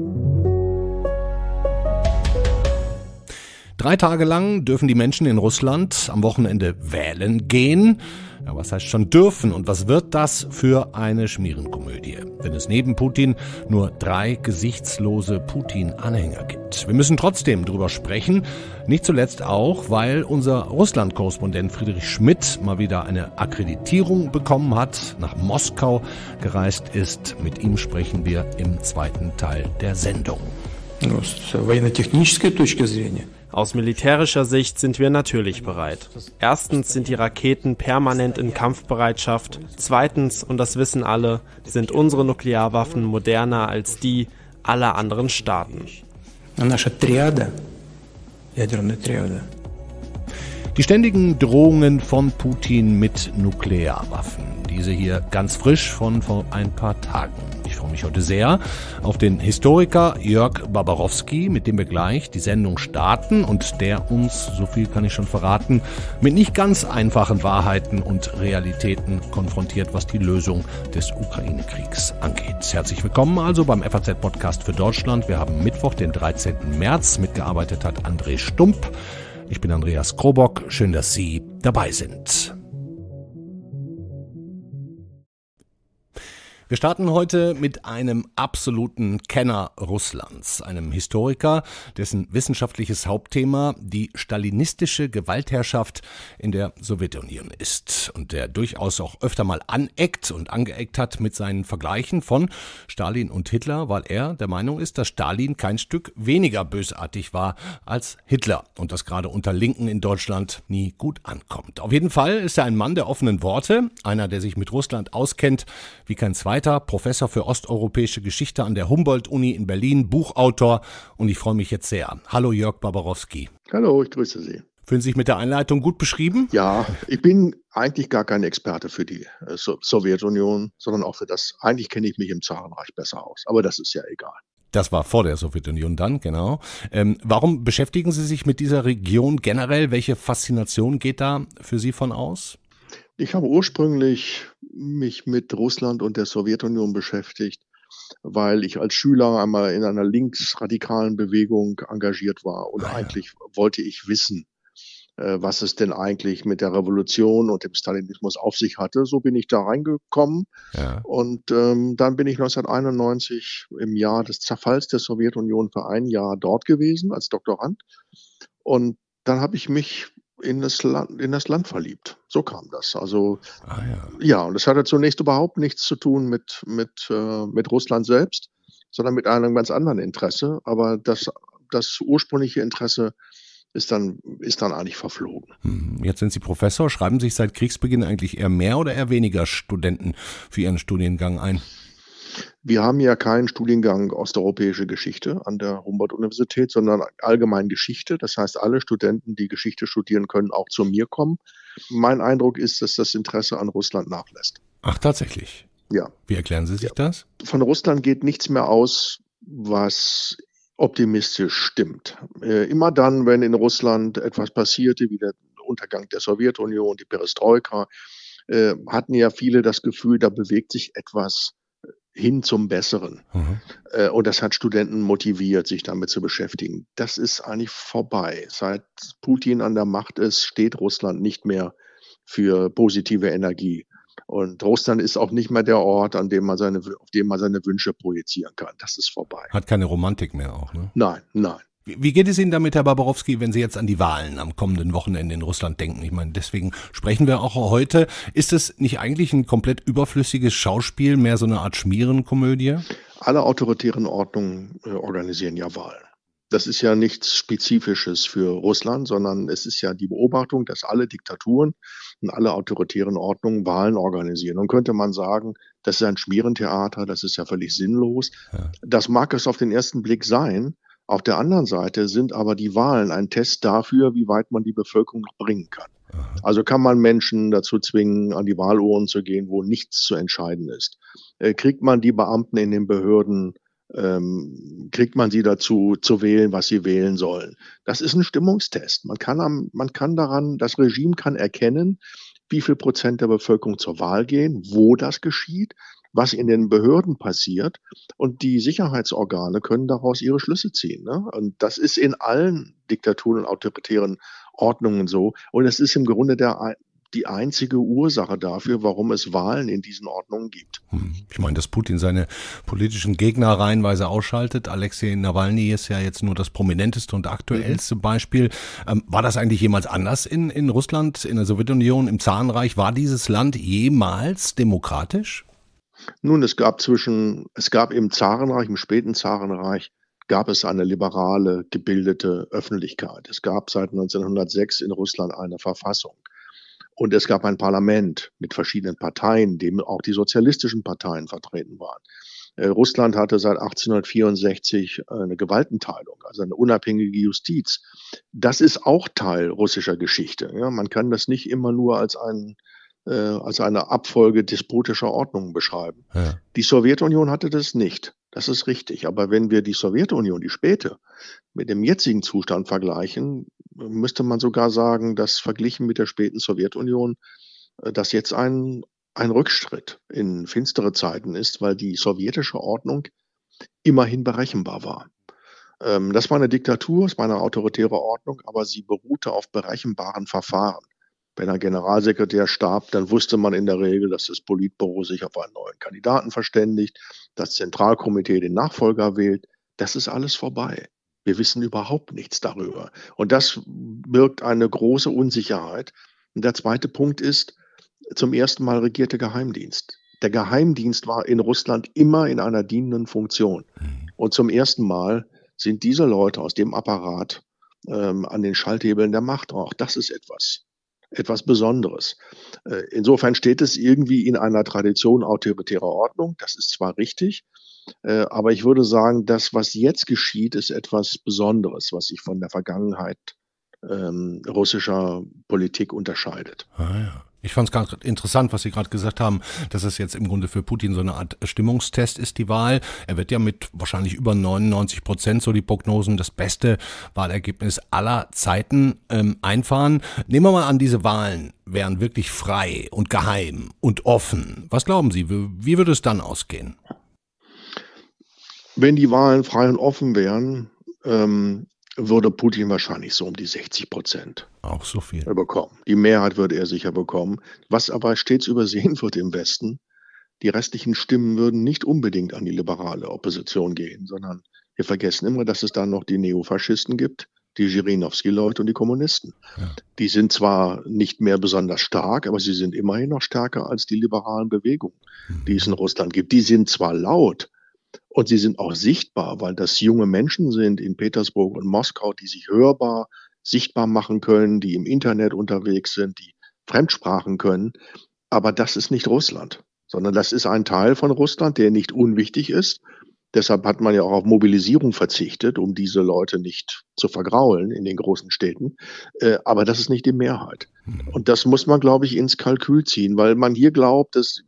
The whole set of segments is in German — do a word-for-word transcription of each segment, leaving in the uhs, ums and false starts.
Drei Tage lang dürfen die Menschen in Russland am Wochenende wählen gehen. Ja, was heißt schon dürfen und was wird das für eine Schmierenkomödie, wenn es neben Putin nur drei gesichtslose Putin-Anhänger gibt? Wir müssen trotzdem drüber sprechen, nicht zuletzt auch, weil unser Russland-Korrespondent Friedrich Schmidt mal wieder eine Akkreditierung bekommen hat, nach Moskau gereist ist. Mit ihm sprechen wir im zweiten Teil der Sendung. Aus militärischer Sicht sind wir natürlich bereit. Erstens sind die Raketen permanent in Kampfbereitschaft. Zweitens, und das wissen alle, sind unsere Nuklearwaffen moderner als die aller anderen Staaten. Die ständigen Drohungen von Putin mit Nuklearwaffen. Diese hier ganz frisch von vor ein paar Tagen. Ich freue mich heute sehr auf den Historiker Jörg Barbarowski, mit dem wir gleich die Sendung starten und der uns, so viel kann ich schon verraten, mit nicht ganz einfachen Wahrheiten und Realitäten konfrontiert, was die Lösung des Ukraine-Kriegs angeht. Herzlich willkommen also beim F A Z-Podcast für Deutschland. Wir haben Mittwoch, den dreizehnten März. Mitgearbeitet hat André Stump. Ich bin Andreas Krobock. Schön, dass Sie dabei sind. Wir starten heute mit einem absoluten Kenner Russlands, einem Historiker, dessen wissenschaftliches Hauptthema die stalinistische Gewaltherrschaft in der Sowjetunion ist und der durchaus auch öfter mal aneckt und angeeckt hat mit seinen Vergleichen von Stalin und Hitler, weil er der Meinung ist, dass Stalin kein Stück weniger bösartig war als Hitler und das gerade unter Linken in Deutschland nie gut ankommt. Auf jeden Fall ist er ein Mann der offenen Worte, einer, der sich mit Russland auskennt wie kein zweiter. Professor für osteuropäische Geschichte an der Humboldt-Uni in Berlin, Buchautor und ich freue mich jetzt sehr. Hallo Jörg Barbarowski. Hallo, ich grüße Sie. Fühlen Sie sich mit der Einleitung gut beschrieben? Ja, ich bin eigentlich gar kein Experte für die äh, so- Sowjetunion, sondern auch für das. Eigentlich kenne ich mich im Zarenreich besser aus, aber das ist ja egal. Das war vor der Sowjetunion dann, genau. Ähm, warum beschäftigen Sie sich mit dieser Region generell? Welche Faszination geht da für Sie von aus? Ich habe ursprünglich mich mit Russland und der Sowjetunion beschäftigt, weil ich als Schüler einmal in einer linksradikalen Bewegung engagiert war und Ah, ja. eigentlich wollte ich wissen, äh, was es denn eigentlich mit der Revolution und dem Stalinismus auf sich hatte. So bin ich da reingekommen Ja. und ähm, dann bin ich neunzehnhunderteinundneunzig im Jahr des Zerfalls der Sowjetunion für ein Jahr dort gewesen als Doktorand und dann habe ich mich in das Land, in das Land verliebt. So kam das. Also Ah ja. ja, und das hatte zunächst überhaupt nichts zu tun mit, mit, äh, mit Russland selbst, sondern mit einem ganz anderen Interesse. Aber das, das ursprüngliche Interesse ist dann, ist dann eigentlich verflogen. Hm, Jetzt sind Sie Professor. Schreiben sich seit Kriegsbeginn eigentlich eher mehr oder eher weniger Studenten für Ihren Studiengang ein? Wir haben ja keinen Studiengang osteuropäische Geschichte an der Humboldt-Universität, sondern allgemein Geschichte. Das heißt, alle Studenten, die Geschichte studieren, können auch zu mir kommen. Mein Eindruck ist, dass das Interesse an Russland nachlässt. Ach, tatsächlich. Ja. Wie erklären Sie sich Ja. das? Von Russland geht nichts mehr aus, was optimistisch stimmt. Äh, immer dann, wenn in Russland etwas passierte, wie der Untergang der Sowjetunion, die Perestroika, äh, hatten ja viele das Gefühl, da bewegt sich etwas hin zum Besseren. Mhm. Äh, und das hat Studenten motiviert, sich damit zu beschäftigen. Das ist eigentlich vorbei. Seit Putin an der Macht ist, steht Russland nicht mehr für positive Energie. Und Russland ist auch nicht mehr der Ort, an dem man seine, auf dem man seine Wünsche projizieren kann. Das ist vorbei. Hat keine Romantik mehr auch, ne? Nein, nein. Wie wie geht es Ihnen damit, Herr Barbarowski, wenn Sie jetzt an die Wahlen am kommenden Wochenende in Russland denken? Ich meine, deswegen sprechen wir auch heute. Ist es nicht eigentlich ein komplett überflüssiges Schauspiel, mehr so eine Art Schmierenkomödie? Alle autoritären Ordnungen äh, organisieren ja Wahlen. Das ist ja nichts Spezifisches für Russland, sondern es ist ja die Beobachtung, dass alle Diktaturen und alle autoritären Ordnungen Wahlen organisieren. Und könnte man sagen, das ist ein Schmierentheater, das ist ja völlig sinnlos. Ja. Das mag es auf den ersten Blick sein. Auf der anderen Seite sind aber die Wahlen ein Test dafür, wie weit man die Bevölkerung noch bringen kann. Aha. Also kann man Menschen dazu zwingen, an die Wahlurnen zu gehen, wo nichts zu entscheiden ist. Äh, kriegt man die Beamten in den Behörden, ähm, kriegt man sie dazu zu wählen, was sie wählen sollen. Das ist ein Stimmungstest. Man kann, am, man kann daran, das Regime kann erkennen, wie viel Prozent der Bevölkerung zur Wahl gehen, wo das geschieht. was in den Behörden passiert. Und die Sicherheitsorgane können daraus ihre Schlüsse ziehen. Ne? Und das ist in allen Diktaturen und autoritären Ordnungen so. Und es ist im Grunde der, die einzige Ursache dafür, warum es Wahlen in diesen Ordnungen gibt. Ich meine, dass Putin seine politischen Gegner reihenweise ausschaltet. Alexei Nawalny ist ja jetzt nur das prominenteste und aktuellste mhm. Beispiel. Ähm, war das eigentlich jemals anders in, in Russland, in der Sowjetunion, im Zarenreich? War dieses Land jemals demokratisch? Nun, es gab zwischen, es gab im Zarenreich, im späten Zarenreich, gab es eine liberale, gebildete Öffentlichkeit. Es gab seit neunzehnhundertsechs in Russland eine Verfassung. Und es gab ein Parlament mit verschiedenen Parteien, in dem auch die sozialistischen Parteien vertreten waren. Äh, Russland hatte seit achtzehnhundertvierundsechzig eine Gewaltenteilung, also eine unabhängige Justiz. Das ist auch Teil russischer Geschichte. Ja, man kann das nicht immer nur als, ein, äh, als eine Abfolge despotischer Ordnungen beschreiben. Ja. Die Sowjetunion hatte das nicht. Das ist richtig. Aber wenn wir die Sowjetunion, die späte, mit dem jetzigen Zustand vergleichen, müsste man sogar sagen, dass verglichen mit der späten Sowjetunion das jetzt ein, ein Rückschritt in finstere Zeiten ist, weil die sowjetische Ordnung immerhin berechenbar war. Ähm, das war eine Diktatur, es war eine autoritäre Ordnung, aber sie beruhte auf berechenbaren Verfahren. Wenn ein Generalsekretär starb, dann wusste man in der Regel, dass das Politbüro sich auf einen neuen Kandidaten verständigt, das Zentralkomitee den Nachfolger wählt. Das ist alles vorbei. Wir wissen überhaupt nichts darüber. Und das birgt eine große Unsicherheit. Und der zweite Punkt ist, zum ersten Mal regierte Geheimdienst. Der Geheimdienst war in Russland immer in einer dienenden Funktion. Und zum ersten Mal sind diese Leute aus dem Apparat ähm, an den Schalthebeln der Macht. Auch das ist etwas, etwas Besonderes. Äh, insofern steht es irgendwie in einer Tradition autoritärer Ordnung. Das ist zwar richtig, äh, aber ich würde sagen, das, was jetzt geschieht, ist etwas Besonderes, was sich von der Vergangenheit ähm, russischer Politik unterscheidet. Ah, ja. Ich fand es ganz interessant, was Sie gerade gesagt haben, dass es jetzt im Grunde für Putin so eine Art Stimmungstest ist, die Wahl. Er wird ja mit wahrscheinlich über neunundneunzig Prozent, so die Prognosen, das beste Wahlergebnis aller Zeiten ähm, einfahren. Nehmen wir mal an, diese Wahlen wären wirklich frei und geheim und offen. Was glauben Sie, wie, wie würde es dann ausgehen? Wenn die Wahlen frei und offen wären, ähm, würde Putin wahrscheinlich so um die sechzig Prozent auch so viel bekommen. Die Mehrheit würde er sicher bekommen. Was aber stets übersehen wird im Westen, die restlichen Stimmen würden nicht unbedingt an die liberale Opposition gehen, sondern wir vergessen immer, dass es da noch die Neofaschisten gibt, die Zhirinovsky-Leute und die Kommunisten. Ja. Die sind zwar nicht mehr besonders stark, aber sie sind immerhin noch stärker als die liberalen Bewegungen, mhm. die es in Russland gibt. Die sind zwar laut, und sie sind auch sichtbar, weil das junge Menschen sind in Petersburg und Moskau, die sich hörbar, sichtbar machen können, die im Internet unterwegs sind, die Fremdsprachen können. Aber das ist nicht Russland, sondern das ist ein Teil von Russland, der nicht unwichtig ist. Deshalb hat man ja auch auf Mobilisierung verzichtet, um diese Leute nicht zu vergraulen in den großen Städten. Aber das ist nicht die Mehrheit. Und das muss man, glaube ich, ins Kalkül ziehen, weil man hier glaubt, dass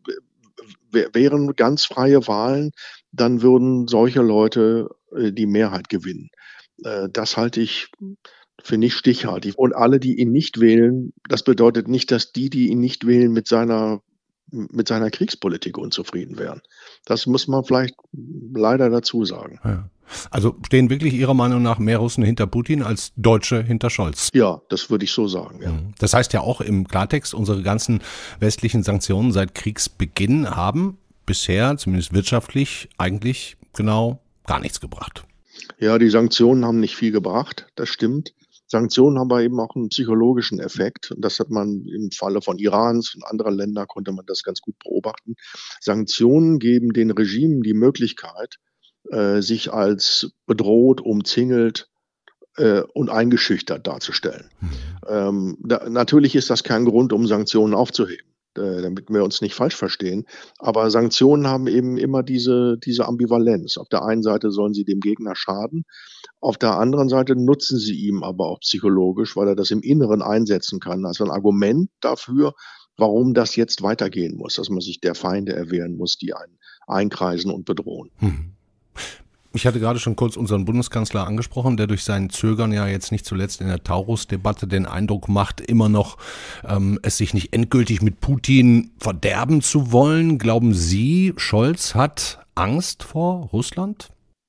wären ganz freie Wahlen, dann würden solche Leute äh, die Mehrheit gewinnen. Äh, das halte ich für nicht stichhaltig. Und alle, die ihn nicht wählen, das bedeutet nicht, dass die, die ihn nicht wählen, mit seiner, mit seiner Kriegspolitik unzufrieden wären. Das muss man vielleicht leider dazu sagen. Ja. Also stehen wirklich Ihrer Meinung nach mehr Russen hinter Putin als Deutsche hinter Scholz? Ja, das würde ich so sagen. Ja. Das heißt ja auch im Klartext, unsere ganzen westlichen Sanktionen seit Kriegsbeginn haben bisher, zumindest wirtschaftlich, eigentlich genau gar nichts gebracht. Ja, die Sanktionen haben nicht viel gebracht, das stimmt. Sanktionen haben aber eben auch einen psychologischen Effekt. Und das hat man im Falle von Irans und anderer Länder, konnte man das ganz gut beobachten. Sanktionen geben den Regimen die Möglichkeit, äh, sich als bedroht, umzingelt äh, und eingeschüchtert darzustellen. Mhm. Ähm, da, natürlich ist das kein Grund, um Sanktionen aufzuheben, äh, damit wir uns nicht falsch verstehen. Aber Sanktionen haben eben immer diese, diese Ambivalenz. Auf der einen Seite sollen sie dem Gegner schaden, auf der anderen Seite nutzen sie ihm aber auch psychologisch, weil er das im Inneren einsetzen kann. Also ein Argument dafür, warum das jetzt weitergehen muss, dass man sich der Feinde erwehren muss, die einen einkreisen und bedrohen. Hm. Ich hatte gerade schon kurz unseren Bundeskanzler angesprochen, der durch sein Zögern ja jetzt nicht zuletzt in der Taurus-Debatte den Eindruck macht, immer noch ähm, es sich nicht endgültig mit Putin verderben zu wollen. Glauben Sie, Scholz hat Angst vor Russland?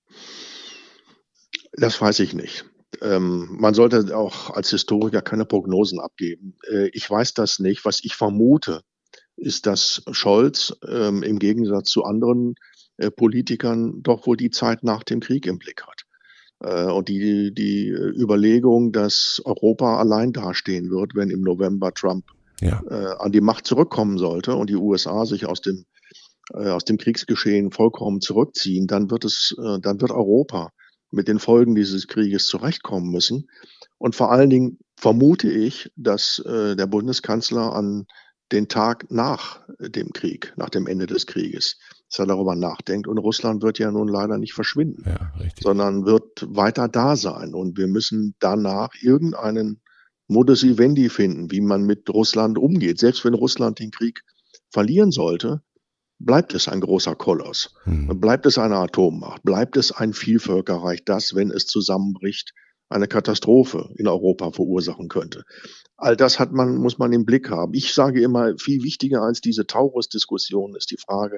Das weiß ich nicht. Ähm, man sollte auch als Historiker keine Prognosen abgeben. Äh, ich weiß das nicht. Was ich vermute, ist, dass Scholz ähm, im Gegensatz zu anderen äh, Politikern doch wohl die Zeit nach dem Krieg im Blick hat. Äh, und die, die Überlegung, dass Europa allein dastehen wird, wenn im November Trump ja. äh, an die Macht zurückkommen sollte und die U S A sich aus dem, äh, aus dem Kriegsgeschehen vollkommen zurückziehen, dann wird es, äh, dann wird Europa mit den Folgen dieses Krieges zurechtkommen müssen. Und vor allen Dingen vermute ich, dass äh, der Bundeskanzler an den Tag nach dem Krieg, nach dem Ende des Krieges, dass er darüber nachdenkt. Und Russland wird ja nun leider nicht verschwinden, ja, sondern wird weiter da sein. Und wir müssen danach irgendeinen Modus vivendi finden, wie man mit Russland umgeht. Selbst wenn Russland den Krieg verlieren sollte, bleibt es ein großer Koloss. Hm. Bleibt es eine Atommacht? Bleibt es ein Vielvölkerreich, das, wenn es zusammenbricht, eine Katastrophe in Europa verursachen könnte? All das hat man, muss man im Blick haben. Ich sage immer, viel wichtiger als diese Taurus-Diskussion ist die Frage,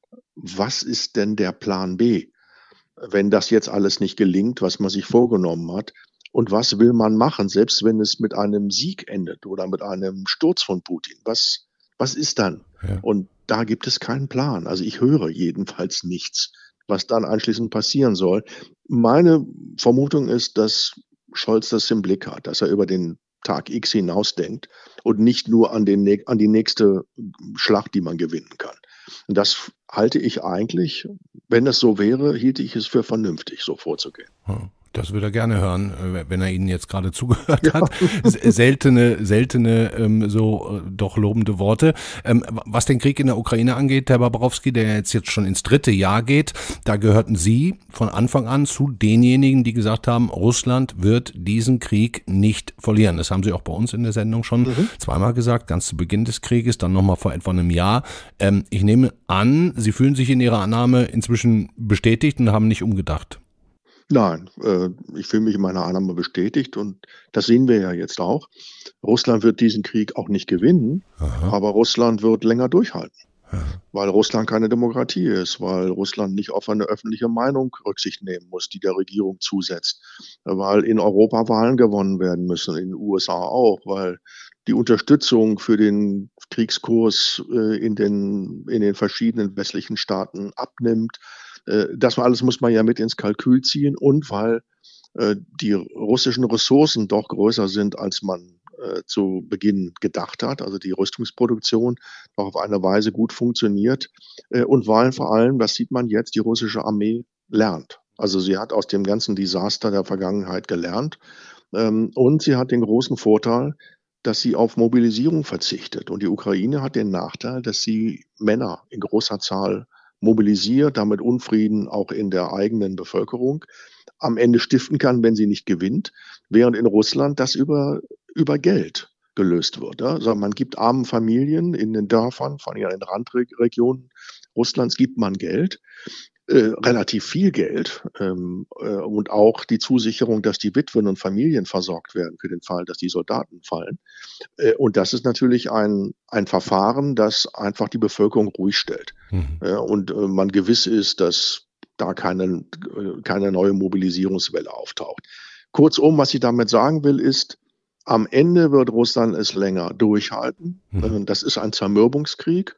was ist denn der Plan B, wenn das jetzt alles nicht gelingt, was man sich vorgenommen hat? Und was will man machen, selbst wenn es mit einem Sieg endet oder mit einem Sturz von Putin? Was, was ist dann? Ja. Und da gibt es keinen Plan. Also ich höre jedenfalls nichts, was dann anschließend passieren soll. Meine Vermutung ist, dass Scholz das im Blick hat, dass er über den Tag X hinausdenkt und nicht nur an, den, an die nächste Schlacht, die man gewinnen kann. Und das halte ich eigentlich, wenn es so wäre, hielte ich es für vernünftig, so vorzugehen. Hm. Das würde er gerne hören, wenn er Ihnen jetzt gerade zugehört ja. hat. Seltene, seltene, ähm, so äh, doch lobende Worte. Ähm, was den Krieg in der Ukraine angeht, Herr Barbarowski, der jetzt jetzt schon ins dritte Jahr geht, da gehörten Sie von Anfang an zu denjenigen, die gesagt haben, Russland wird diesen Krieg nicht verlieren. Das haben Sie auch bei uns in der Sendung schon mhm. zweimal gesagt, ganz zu Beginn des Krieges, dann nochmal vor etwa einem Jahr. Ähm, ich nehme an, Sie fühlen sich in Ihrer Annahme inzwischen bestätigt und haben nicht umgedacht. Nein, äh, ich fühle mich in meiner Annahme bestätigt und das sehen wir ja jetzt auch. Russland wird diesen Krieg auch nicht gewinnen, Aha. aber Russland wird länger durchhalten, Aha. weil Russland keine Demokratie ist, weil Russland nicht auf eine öffentliche Meinung Rücksicht nehmen muss, die der Regierung zusetzt, weil in Europa Wahlen gewonnen werden müssen, in den U S A auch, weil die Unterstützung für den Kriegskurs äh, in den, in den verschiedenen westlichen Staaten abnimmt. Das alles muss man ja mit ins Kalkül ziehen und weil äh, die russischen Ressourcen doch größer sind, als man äh, zu Beginn gedacht hat, also die Rüstungsproduktion doch auf eine Weise gut funktioniert äh, und weil vor allem, das sieht man jetzt, die russische Armee lernt. Also sie hat aus dem ganzen Desaster der Vergangenheit gelernt ähm, und sie hat den großen Vorteil, dass sie auf Mobilisierung verzichtet. Und die Ukraine hat den Nachteil, dass sie Männer in großer Zahl mobilisiert, damit Unfrieden auch in der eigenen Bevölkerung am Ende stiften kann, wenn sie nicht gewinnt, während in Russland das über, über Geld gelöst wird. Also man gibt armen Familien in den Dörfern, vor allem in den Randregionen Russlands, gibt man Geld, äh, relativ viel Geld ähm, äh, und auch die Zusicherung, dass die Witwen und Familien versorgt werden für den Fall, dass die Soldaten fallen. Äh, und das ist natürlich ein, ein Verfahren, das einfach die Bevölkerung ruhig stellt. Mhm. Äh, und äh, man gewiss ist, dass da keine, keine neue Mobilisierungswelle auftaucht. Kurzum, was ich damit sagen will, ist, am Ende wird Russland es länger durchhalten. Mhm. Das ist ein Zermürbungskrieg.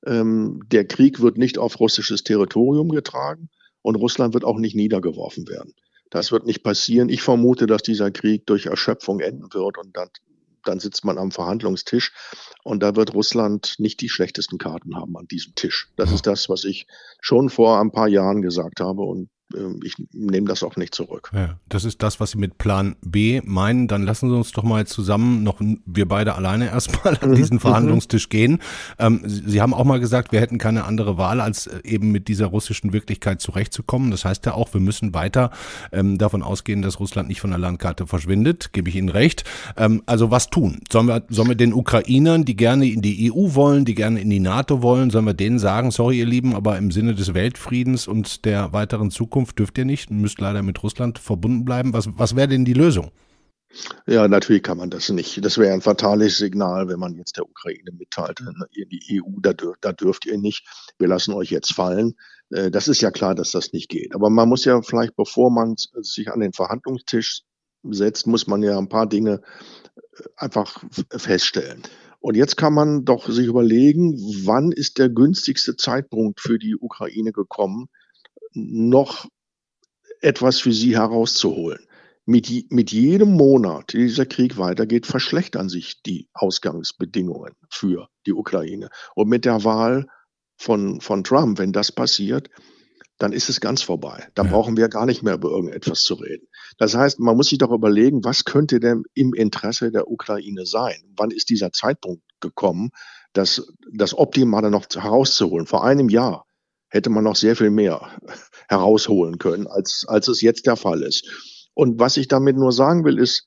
Der Krieg wird nicht auf russisches Territorium getragen und Russland wird auch nicht niedergeworfen werden. Das wird nicht passieren. Ich vermute, dass dieser Krieg durch Erschöpfung enden wird und dann, dann sitzt man am Verhandlungstisch und da wird Russland nicht die schlechtesten Karten haben an diesem Tisch. Das mhm. ist das, was ich schon vor ein paar Jahren gesagt habe und ich nehme das auch nicht zurück. Ja, das ist das, was Sie mit Plan B meinen. Dann lassen Sie uns doch mal zusammen, noch wir beide alleine erstmal an diesen Verhandlungstisch gehen. Ähm, Sie haben auch mal gesagt, wir hätten keine andere Wahl, als eben mit dieser russischen Wirklichkeit zurechtzukommen. Das heißt ja auch, wir müssen weiter ähm, davon ausgehen, dass Russland nicht von der Landkarte verschwindet. Gebe ich Ihnen recht. Ähm, also was tun? Sollen wir, sollen wir den Ukrainern, die gerne in die E U wollen, die gerne in die NATO wollen, sollen wir denen sagen, sorry ihr Lieben, aber im Sinne des Weltfriedens und der weiteren Zukunft Zukunft dürft ihr nicht, müsst leider mit Russland verbunden bleiben. Was, was wäre denn die Lösung? Ja, natürlich kann man das nicht. Das wäre ein fatales Signal, wenn man jetzt der Ukraine mitteilt, ihr die E U, da, dür da dürft ihr nicht, wir lassen euch jetzt fallen. Äh, das ist ja klar, dass das nicht geht. Aber man muss ja vielleicht, bevor man sich an den Verhandlungstisch setzt, muss man ja ein paar Dinge einfach feststellen. Und jetzt kann man doch sich überlegen, wann ist der günstigste Zeitpunkt für die Ukraine gekommen, noch etwas für sie herauszuholen. Mit, mit jedem Monat, die dieser Krieg weitergeht, verschlechtern sich die Ausgangsbedingungen für die Ukraine. Und mit der Wahl von, von Trump, wenn das passiert, dann ist es ganz vorbei. Dann ja. brauchen wir gar nicht mehr über irgendetwas zu reden. Das heißt, man muss sich doch überlegen, was könnte denn im Interesse der Ukraine sein? Wann ist dieser Zeitpunkt gekommen, das, das Optimale noch herauszuholen? Vor einem Jahr hätte man noch sehr viel mehr herausholen können, als, als es jetzt der Fall ist. Und was ich damit nur sagen will, ist,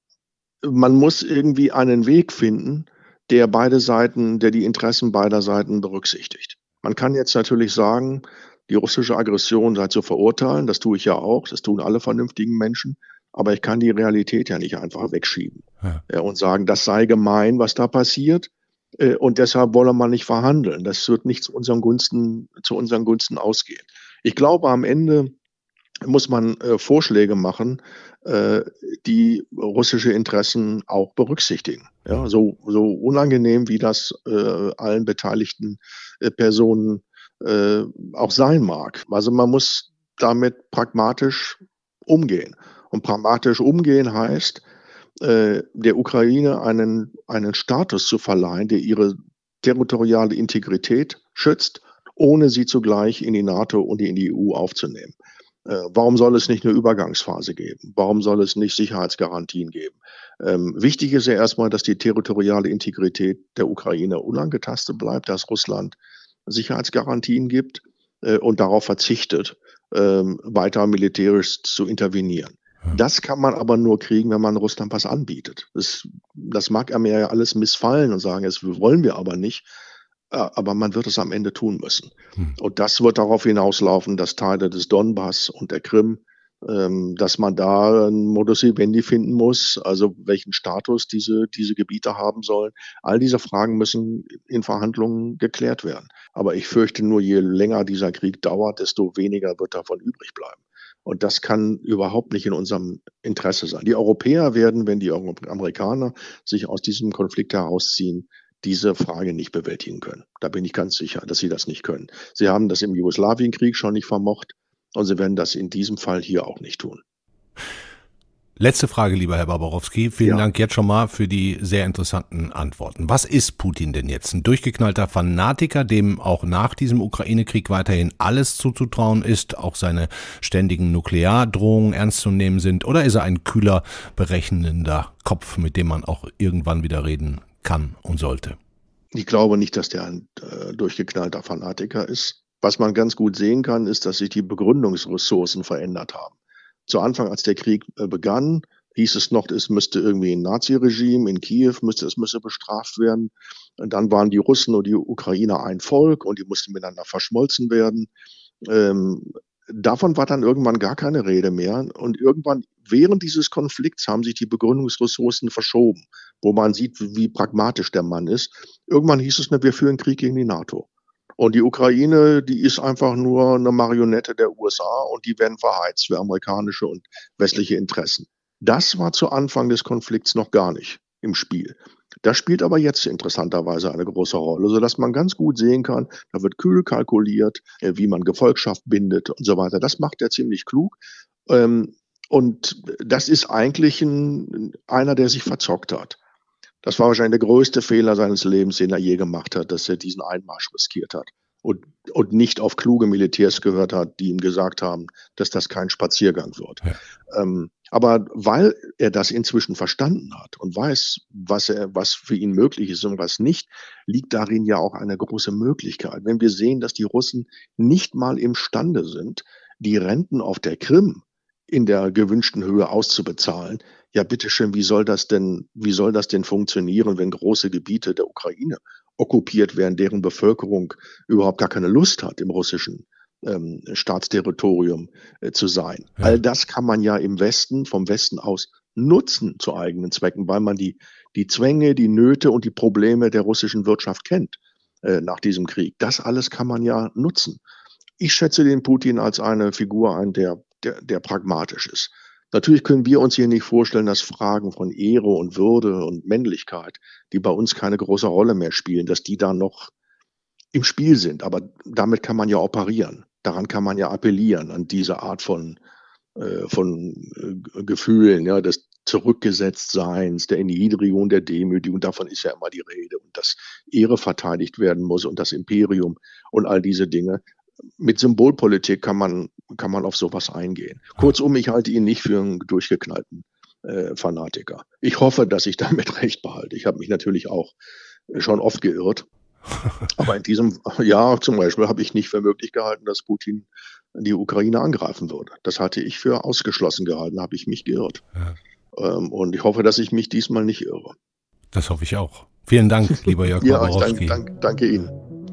man muss irgendwie einen Weg finden, der beide Seiten, der die Interessen beider Seiten berücksichtigt. Man kann jetzt natürlich sagen, die russische Aggression sei zu verurteilen, das tue ich ja auch, das tun alle vernünftigen Menschen, aber ich kann die Realität ja nicht einfach wegschieben ja. Ja, und sagen, das sei gemein, was da passiert, äh, und deshalb wolle man nicht verhandeln. Das wird nicht zu unseren Gunsten, zu unseren Gunsten ausgehen. Ich glaube, am Ende muss man äh, Vorschläge machen, äh, die russische Interessen auch berücksichtigen. Ja, so, so unangenehm, wie das äh, allen beteiligten äh, Personen äh, auch sein mag. Also man muss damit pragmatisch umgehen. Und pragmatisch umgehen heißt, äh, der Ukraine einen, einen Status zu verleihen, der ihre territoriale Integrität schützt, ohne sie zugleich in die NATO und in die E U aufzunehmen. Warum soll es nicht eine Übergangsphase geben? Warum soll es nicht Sicherheitsgarantien geben? Ähm, wichtig ist ja erstmal, dass die territoriale Integrität der Ukraine unangetastet bleibt, dass Russland Sicherheitsgarantien gibt äh, und darauf verzichtet, ähm, weiter militärisch zu intervenieren. Ja. Das kann man aber nur kriegen, wenn man Russland was anbietet. Das, das mag er mir ja alles missfallen und sagen, das wollen wir aber nicht. Aber man wird es am Ende tun müssen. Hm. Und das wird darauf hinauslaufen, dass Teile des Donbass und der Krim, ähm, dass man da einen Modus vivendi finden muss, also welchen Status diese, diese Gebiete haben sollen. All diese Fragen müssen in Verhandlungen geklärt werden. Aber ich fürchte nur, je länger dieser Krieg dauert, desto weniger wird davon übrig bleiben. Und das kann überhaupt nicht in unserem Interesse sein. Die Europäer werden, wenn die Amerikaner sich aus diesem Konflikt herausziehen, diese Frage nicht bewältigen können. Da bin ich ganz sicher, dass sie das nicht können. Sie haben das im Jugoslawienkrieg schon nicht vermocht und sie werden das in diesem Fall hier auch nicht tun. Letzte Frage, lieber Herr Barbarowski. Vielen ja. Dank jetzt schon mal für die sehr interessanten Antworten. Was ist Putin denn jetzt? Ein durchgeknallter Fanatiker, dem auch nach diesem Ukraine-Krieg weiterhin alles zuzutrauen ist, auch seine ständigen Nukleardrohungen ernst zu nehmen sind? Oder ist er ein kühler, berechnender Kopf, mit dem man auch irgendwann wieder reden kann und sollte? Ich glaube nicht, dass der ein äh, durchgeknallter Fanatiker ist. Was man ganz gut sehen kann, ist, dass sich die Begründungsressourcen verändert haben. Zu Anfang, als der Krieg äh, begann, hieß es noch, es müsste irgendwie ein Naziregime in Kiew, müsste, es müsse bestraft werden. Und dann waren die Russen und die Ukrainer ein Volk und die mussten miteinander verschmolzen werden. Ähm, Davon war dann irgendwann gar keine Rede mehr. Und irgendwann während dieses Konflikts haben sich die Begründungsressourcen verschoben, wo man sieht, wie pragmatisch der Mann ist. Irgendwann hieß es, wir führen Krieg gegen die NATO. Und die Ukraine, die ist einfach nur eine Marionette der U S A und die werden verheizt für amerikanische und westliche Interessen. Das war zu Anfang des Konflikts noch gar nicht im Spiel. Das spielt aber jetzt interessanterweise eine große Rolle, sodass man ganz gut sehen kann, da wird kühl kalkuliert, wie man Gefolgschaft bindet und so weiter. Das macht er ziemlich klug. Und das ist eigentlich ein, einer, der sich verzockt hat. Das war wahrscheinlich der größte Fehler seines Lebens, den er je gemacht hat, dass er diesen Einmarsch riskiert hat und, und nicht auf kluge Militärs gehört hat, die ihm gesagt haben, dass das kein Spaziergang wird. Ja. Ähm, aber weil er das inzwischen verstanden hat und weiß, was, er, was für ihn möglich ist und was nicht, liegt darin ja auch eine große Möglichkeit. Wenn wir sehen, dass die Russen nicht mal imstande sind, die Renten auf der Krim in der gewünschten Höhe auszubezahlen, ja bitteschön, wie soll das denn, wie soll das denn funktionieren, wenn große Gebiete der Ukraine okkupiert werden, deren Bevölkerung überhaupt gar keine Lust hat, im russischen ähm, Staatsterritorium äh, zu sein. Ja. All das kann man ja im Westen, vom Westen aus nutzen zu eigenen Zwecken, weil man die, die Zwänge, die Nöte und die Probleme der russischen Wirtschaft kennt äh, nach diesem Krieg. Das alles kann man ja nutzen. Ich schätze den Putin als eine Figur ein, der, der, der pragmatisch ist. Natürlich können wir uns hier nicht vorstellen, dass Fragen von Ehre und Würde und Männlichkeit, die bei uns keine große Rolle mehr spielen, dass die da noch im Spiel sind. Aber damit kann man ja operieren. Daran kann man ja appellieren, an diese Art von, äh, von äh, Gefühlen, ja, des Zurückgesetztseins, der Erniedrigung, der Demütigung. Davon ist ja immer die Rede. Und dass Ehre verteidigt werden muss und das Imperium und all diese Dinge. Mit Symbolpolitik kann man, kann man auf sowas eingehen. Kurzum, ich halte ihn nicht für einen durchgeknallten äh, Fanatiker. Ich hoffe, dass ich damit recht behalte. Ich habe mich natürlich auch schon oft geirrt. Aber in diesem Jahr zum Beispiel habe ich nicht für möglich gehalten, dass Putin die Ukraine angreifen würde. Das hatte ich für ausgeschlossen gehalten, habe ich mich geirrt. Ja. Ähm, und ich hoffe, dass ich mich diesmal nicht irre. Das hoffe ich auch. Vielen Dank, lieber Jörg ja, Barbarowski. Ich danke, danke, danke Ihnen.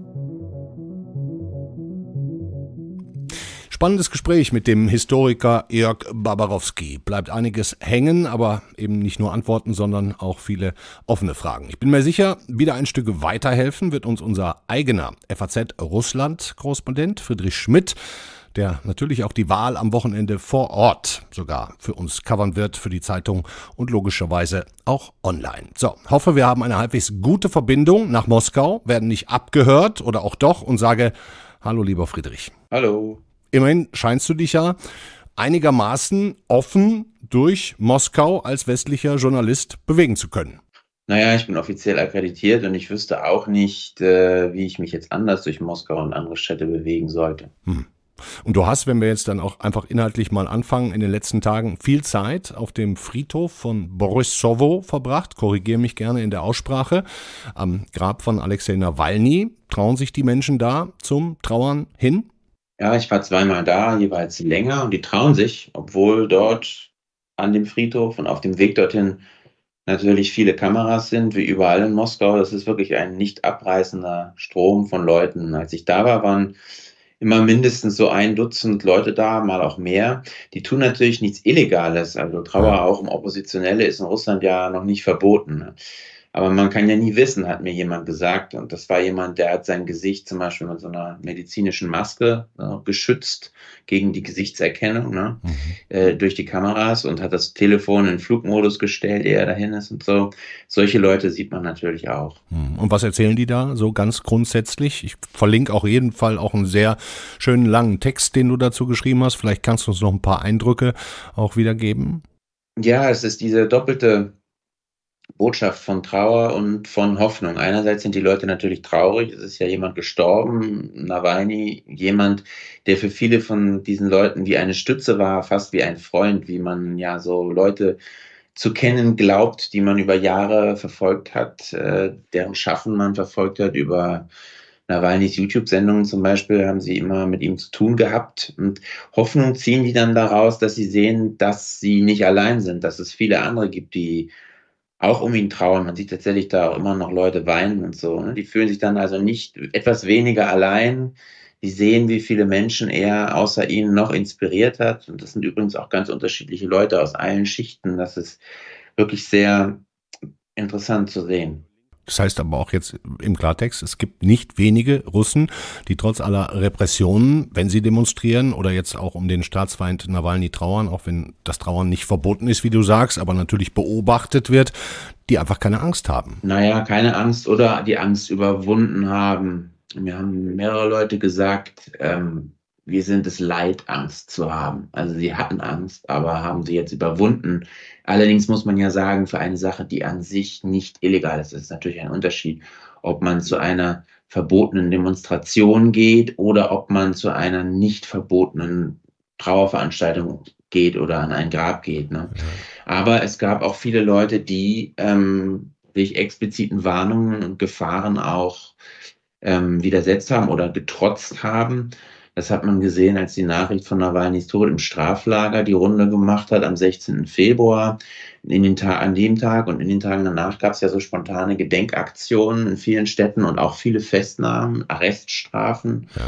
Spannendes Gespräch mit dem Historiker Jörg Barbarowski. Bleibt einiges hängen, aber eben nicht nur Antworten, sondern auch viele offene Fragen. Ich bin mir sicher, wieder ein Stück weiterhelfen wird uns unser eigener F A Z-Russland-Korrespondent Friedrich Schmidt, der natürlich auch die Wahl am Wochenende vor Ort sogar für uns covern wird, für die Zeitung und logischerweise auch online. So, hoffe, wir haben eine halbwegs gute Verbindung nach Moskau, werden nicht abgehört oder auch doch und sage hallo, lieber Friedrich. Hallo. Immerhin scheinst du dich ja einigermaßen offen durch Moskau als westlicher Journalist bewegen zu können. Naja, ich bin offiziell akkreditiert und ich wüsste auch nicht, äh, wie ich mich jetzt anders durch Moskau und andere Städte bewegen sollte. Hm. Und du hast, wenn wir jetzt dann auch einfach inhaltlich mal anfangen, in den letzten Tagen viel Zeit auf dem Friedhof von Borissowo verbracht. Korrigiere mich gerne in der Aussprache. Am Grab von Alexei Nawalny. Trauen sich die Menschen da zum Trauern hin? Ja, ich war zweimal da, jeweils länger, und die trauen sich, obwohl dort an dem Friedhof und auf dem Weg dorthin natürlich viele Kameras sind, wie überall in Moskau. Das ist wirklich ein nicht abreißender Strom von Leuten. Als ich da war, waren immer mindestens so ein Dutzend Leute da, mal auch mehr. Die tun natürlich nichts Illegales. Also Trauer auch um Oppositionelle ist in Russland ja noch nicht verboten. Aber man kann ja nie wissen, hat mir jemand gesagt. Und das war jemand, der hat sein Gesicht zum Beispiel mit so einer medizinischen Maske äh, geschützt gegen die Gesichtserkennung, ne? mhm. äh, durch die Kameras, und hat das Telefon in Flugmodus gestellt, ehe er dahin ist und so. Solche Leute sieht man natürlich auch. Und was erzählen die da so ganz grundsätzlich? Ich verlinke auf jeden Fall auch einen sehr schönen langen Text, den du dazu geschrieben hast. Vielleicht kannst du uns noch ein paar Eindrücke auch wiedergeben. Ja, es ist diese doppelte Botschaft von Trauer und von Hoffnung. Einerseits sind die Leute natürlich traurig, es ist ja jemand gestorben, Nawalny, jemand, der für viele von diesen Leuten wie eine Stütze war, fast wie ein Freund, wie man ja so Leute zu kennen glaubt, die man über Jahre verfolgt hat, äh, deren Schaffen man verfolgt hat. Über Nawalnys YouTube-Sendungen zum Beispiel haben sie immer mit ihm zu tun gehabt, und Hoffnung ziehen die dann daraus, dass sie sehen, dass sie nicht allein sind, dass es viele andere gibt, die auch um ihn trauern. Man sieht tatsächlich da auch immer noch Leute weinen und so. Ne? Die fühlen sich dann also nicht etwas weniger allein. Die sehen, wie viele Menschen er außer ihnen noch inspiriert hat. Und das sind übrigens auch ganz unterschiedliche Leute aus allen Schichten. Das ist wirklich sehr interessant zu sehen. Das heißt aber auch jetzt im Klartext, es gibt nicht wenige Russen, die trotz aller Repressionen, wenn sie demonstrieren oder jetzt auch um den Staatsfeind Nawalny trauern, auch wenn das Trauern nicht verboten ist, wie du sagst, aber natürlich beobachtet wird, die einfach keine Angst haben. Naja, keine Angst oder die Angst überwunden haben. Mir haben mehrere Leute gesagt, ähm, wir sind es leid, Angst zu haben. Also sie hatten Angst, aber haben sie jetzt überwunden. Allerdings muss man ja sagen, für eine Sache, die an sich nicht illegal ist, ist natürlich ein Unterschied, ob man zu einer verbotenen Demonstration geht oder ob man zu einer nicht verbotenen Trauerveranstaltung geht oder an ein Grab geht. Ne? Ja. Aber es gab auch viele Leute, die ähm, sich expliziten Warnungen und Gefahren auch ähm, widersetzt haben oder getrotzt haben. Das hat man gesehen, als die Nachricht von Nawalnys Tod im Straflager die Runde gemacht hat am sechzehnten Februar. In den Ta- an dem Tag und in den Tagen danach gab es ja so spontane Gedenkaktionen in vielen Städten und auch viele Festnahmen, Arreststrafen. Ja.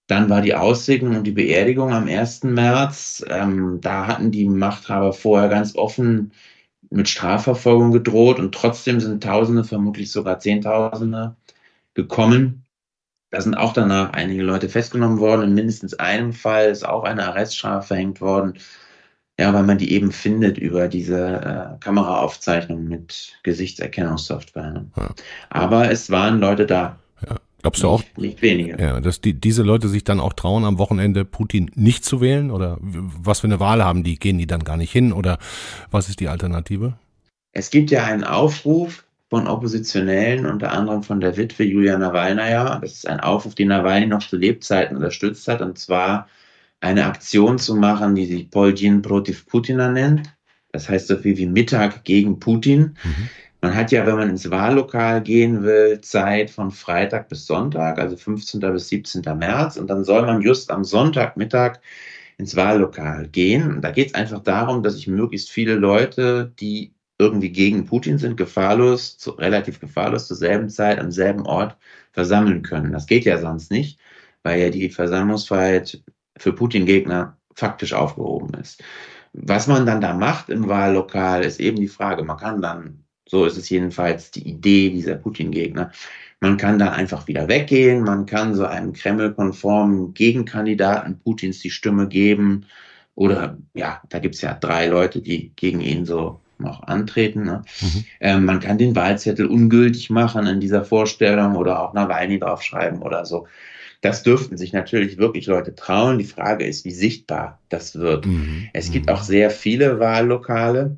Dann war die Aussegnung und die Beerdigung am ersten März. Ähm, da hatten die Machthaber vorher ganz offen mit Strafverfolgung gedroht und trotzdem sind Tausende, vermutlich sogar Zehntausende gekommen. Da sind auch danach einige Leute festgenommen worden. In mindestens einem Fall ist auch eine Arreststrafe verhängt worden. Ja, weil man die eben findet über diese äh, Kameraaufzeichnung mit Gesichtserkennungssoftware. Ja. Aber es waren Leute da. Ja. Glaubst du auch, nicht, nicht wenige. Ja, dass die, diese Leute sich dann auch trauen, am Wochenende Putin nicht zu wählen? Oder was für eine Wahl haben die? Gehen die dann gar nicht hin? Oder was ist die Alternative? Es gibt ja einen Aufruf von Oppositionellen, unter anderem von der Witwe Julia Nawalnaja. Das ist ein Aufruf, den Nawalny noch zu Lebzeiten unterstützt hat, und zwar eine Aktion zu machen, die sich Poldin protiv Putina nennt. Das heißt so viel wie Mittag gegen Putin. Mhm. Man hat ja, wenn man ins Wahllokal gehen will, Zeit von Freitag bis Sonntag, also fünfzehnten bis siebzehnten März. Und dann soll man just am Sonntagmittag ins Wahllokal gehen. Und da geht es einfach darum, dass sich möglichst viele Leute, die irgendwie gegen Putin sind, gefahrlos, zu, relativ gefahrlos zur selben Zeit am selben Ort versammeln können. Das geht ja sonst nicht, weil ja die Versammlungsfreiheit für Putin-Gegner faktisch aufgehoben ist. Was man dann da macht im Wahllokal, ist eben die Frage. Man kann dann, so ist es jedenfalls die Idee dieser Putin-Gegner, man kann dann einfach wieder weggehen, man kann so einem Kreml-konformen Gegenkandidaten Putins die Stimme geben, oder ja, da gibt es ja drei Leute, die gegen ihn so noch antreten. Ne? Mhm. Ähm, man kann den Wahlzettel ungültig machen in dieser Vorstellung oder auch Nawalny draufschreiben oder so. Das dürften sich natürlich wirklich Leute trauen. Die Frage ist, wie sichtbar das wird. Mhm. Es gibt auch sehr viele Wahllokale.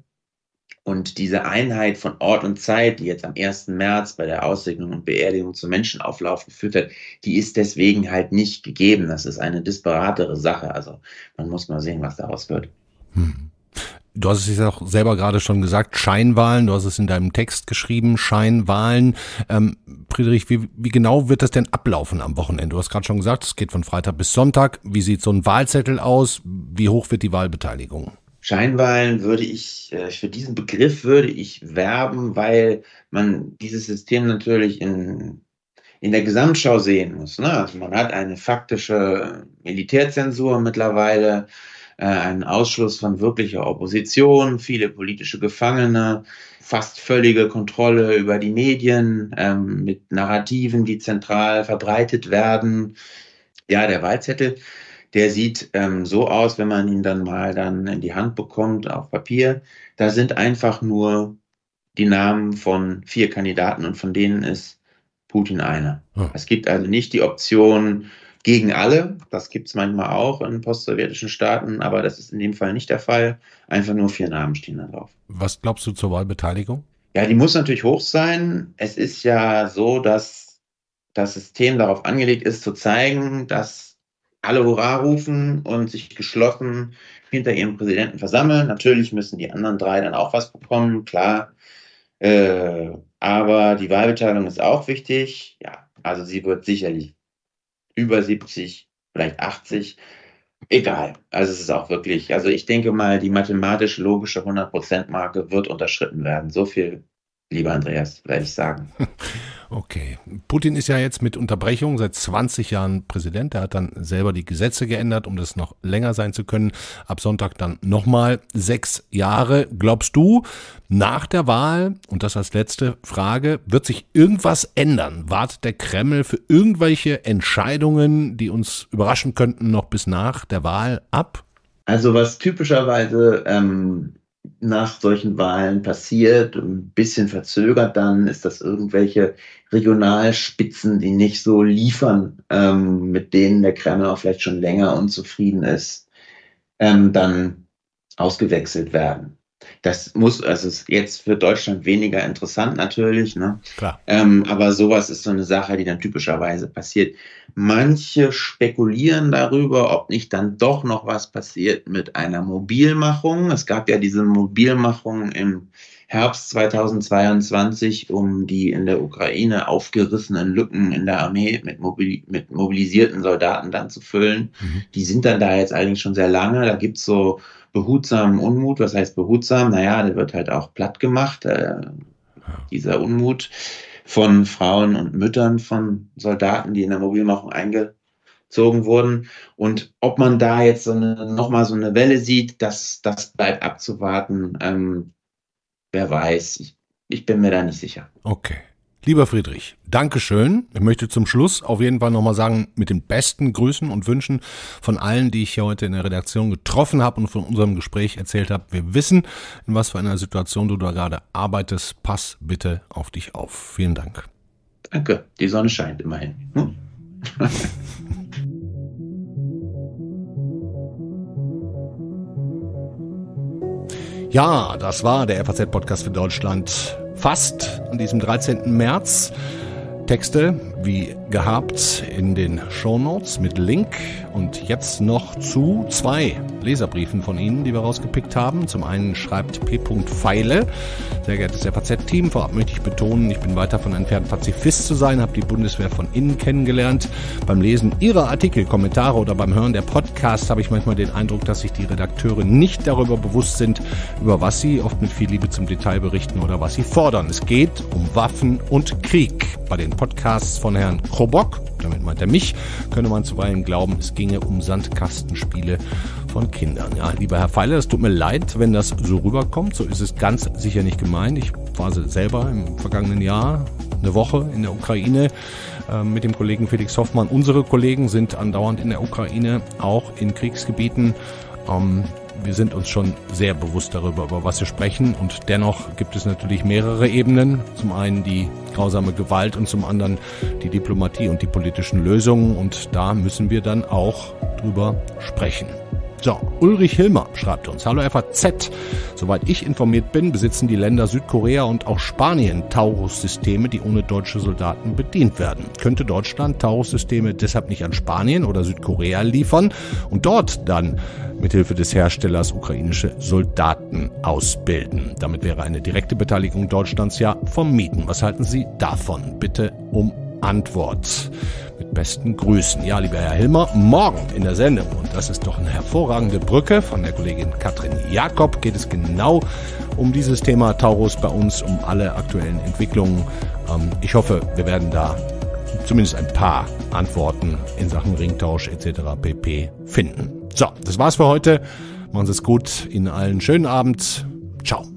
Und diese Einheit von Ort und Zeit, die jetzt am ersten März bei der Aussegnung und Beerdigung zum Menschenauflauf geführt hat, die ist deswegen halt nicht gegeben. Das ist eine disparatere Sache. Also man muss mal sehen, was daraus wird. Mhm. Du hast es ja auch selber gerade schon gesagt, Scheinwahlen, du hast es in deinem Text geschrieben, Scheinwahlen. Ähm, Friedrich, wie, wie genau wird das denn ablaufen am Wochenende? Du hast gerade schon gesagt, es geht von Freitag bis Sonntag. Wie sieht so ein Wahlzettel aus? Wie hoch wird die Wahlbeteiligung? Scheinwahlen würde ich, äh, für diesen Begriff würde ich werben, weil man dieses System natürlich in, in der Gesamtschau sehen muss. Ne? Also man hat eine faktische Militärzensur mittlerweile, einen Ausschluss von wirklicher Opposition, viele politische Gefangene, fast völlige Kontrolle über die Medien, ähm, mit Narrativen, die zentral verbreitet werden. Ja, der Wahlzettel, der sieht ähm, so aus, wenn man ihn dann mal dann in die Hand bekommt auf Papier. Da sind einfach nur die Namen von vier Kandidaten und von denen ist Putin einer. Hm. Es gibt also nicht die Option gegen alle, das gibt es manchmal auch in postsowjetischen Staaten, aber das ist in dem Fall nicht der Fall. Einfach nur vier Namen stehen da drauf. Was glaubst du zur Wahlbeteiligung? Ja, die muss natürlich hoch sein. Es ist ja so, dass das System darauf angelegt ist, zu zeigen, dass alle Hurra rufen und sich geschlossen hinter ihrem Präsidenten versammeln. Natürlich müssen die anderen drei dann auch was bekommen, klar. Äh, aber die Wahlbeteiligung ist auch wichtig. Ja, also sie wird sicherlich über siebzig, vielleicht achtzig, egal. Also es ist auch wirklich, also ich denke mal, die mathematisch logische hundert-Prozent-Marke wird unterschritten werden. So viel, lieber Andreas, werde ich sagen. Okay. Putin ist ja jetzt mit Unterbrechung seit zwanzig Jahren Präsident. Er hat dann selber die Gesetze geändert, um das noch länger sein zu können. Ab Sonntag dann nochmal sechs Jahre. Glaubst du, nach der Wahl, und das als letzte Frage, wird sich irgendwas ändern? Wartet der Kreml für irgendwelche Entscheidungen, die uns überraschen könnten, noch bis nach der Wahl ab? Also was typischerweise ähm nach solchen Wahlen passiert, ein bisschen verzögert dann, ist, dass irgendwelche Regionalspitzen, die nicht so liefern, ähm, mit denen der Kreml auch vielleicht schon länger unzufrieden ist, ähm, dann ausgewechselt werden. Das muss, also ist jetzt für Deutschland weniger interessant natürlich, ne? Klar. Ähm, aber sowas ist so eine Sache, die dann typischerweise passiert. Manche spekulieren darüber, ob nicht dann doch noch was passiert mit einer Mobilmachung. Es gab ja diese Mobilmachung im Herbst zweitausendzweiundzwanzig, um die in der Ukraine aufgerissenen Lücken in der Armee mit, mobil mit mobilisierten Soldaten dann zu füllen. Mhm. Die sind dann da jetzt eigentlich schon sehr lange. Da gibt's so behutsamen Unmut. Was heißt behutsam? Naja, der wird halt auch platt gemacht, äh, dieser Unmut von Frauen und Müttern von Soldaten, die in der Mobilmachung einge gezogen wurden. Und ob man da jetzt so eine, nochmal so eine Welle sieht, das, das bleibt abzuwarten. Ähm, wer weiß, ich, ich bin mir da nicht sicher. Okay. Lieber Friedrich, Dankeschön. Ich möchte zum Schluss auf jeden Fall nochmal sagen, mit den besten Grüßen und Wünschen von allen, die ich hier heute in der Redaktion getroffen habe und von unserem Gespräch erzählt habe. Wir wissen, in was für einer Situation du da gerade arbeitest. Pass bitte auf dich auf. Vielen Dank. Danke. Die Sonne scheint immerhin. Hm? Ja, das war der F A Z-Podcast für Deutschland. Fast an diesem dreizehnten März. Texte wie gehabt in den Shownotes mit Link und jetzt noch zu zwei Leserbriefen von Ihnen, die wir rausgepickt haben. Zum einen schreibt P. Feile: Sehr geehrtes F A Z-Team, vorab möchte ich betonen, ich bin weit davon entfernt, Pazifist zu sein, habe die Bundeswehr von innen kennengelernt. Beim Lesen Ihrer Artikel, Kommentare oder beim Hören der Podcasts habe ich manchmal den Eindruck, dass sich die Redakteure nicht darüber bewusst sind, über was sie oft mit viel Liebe zum Detail berichten oder was sie fordern. Es geht um Waffen und Krieg. Bei den Podcasts von Herrn Krobock, damit meint er mich, könnte man zuweilen glauben, es ginge um Sandkastenspiele von Kindern. Ja, lieber Herr Feile, es tut mir leid, wenn das so rüberkommt. So ist es ganz sicher nicht gemeint. Ich war selber im vergangenen Jahr eine Woche in der Ukraine äh, mit dem Kollegen Felix Hoffmann. Unsere Kollegen sind andauernd in der Ukraine, auch in Kriegsgebieten. Ähm, Wir sind uns schon sehr bewusst darüber, über was wir sprechen, und dennoch gibt es natürlich mehrere Ebenen. Zum einen die grausame Gewalt und zum anderen die Diplomatie und die politischen Lösungen, und da müssen wir dann auch drüber sprechen. So, Ulrich Hilmer schreibt uns: Hallo F A Z. Soweit ich informiert bin, besitzen die Länder Südkorea und auch Spanien Taurus-Systeme, die ohne deutsche Soldaten bedient werden. Könnte Deutschland Taurus-Systeme deshalb nicht an Spanien oder Südkorea liefern und dort dann mithilfe des Herstellers ukrainische Soldaten ausbilden? Damit wäre eine direkte Beteiligung Deutschlands ja vermieden. Was halten Sie davon? Bitte um Antwort. Mit besten Grüßen. Ja, lieber Herr Hilmer, morgen in der Sendung, und das ist doch eine hervorragende Brücke von der Kollegin Katrin Jakob, geht es genau um dieses Thema Taurus bei uns, um alle aktuellen Entwicklungen. Ich hoffe, wir werden da zumindest ein paar Antworten in Sachen Ringtausch et cetera pp. Finden. So, das war's für heute. Machen Sie es gut. Ihnen allen schönen Abend. Ciao.